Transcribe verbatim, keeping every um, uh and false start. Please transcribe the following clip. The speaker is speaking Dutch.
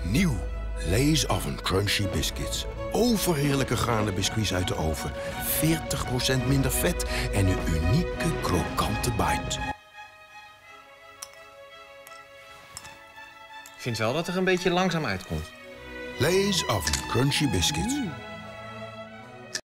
Nieuw. Lay's Oven Crunchy Biscuits. Overheerlijke gaarne biscuits uit de oven. veertig procent minder vet en een unieke krokante bite. Ik vind wel dat er een beetje langzaam uitkomt. Lay's Oven Crunchy Biscuits. Mm.